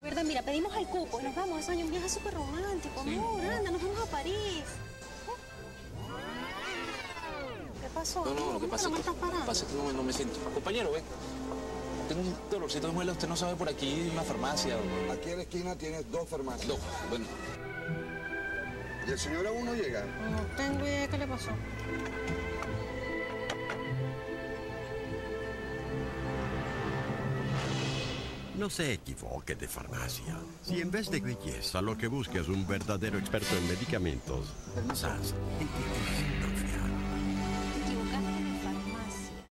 ¿Verdad? Mira, pedimos el cupo y nos vamos. Eso es un viaje súper romántico, Sí. amor. Anda, nos vamos a París. ¿Qué pasó? No, lo que pasa ¿Cómo es te estás parando? que no me siento. Compañero, ven. Tengo un dolorcito de muela. ¿Usted no sabe por aquí una farmacia? Aquí en la esquina tienes 2 farmacias. No, bueno. ¿Y el señor aún no llega? No tengo idea qué le pasó. No se equivoque de farmacia. Si en vez de belleza lo que busca es un verdadero experto en medicamentos, quizás entiende confiar.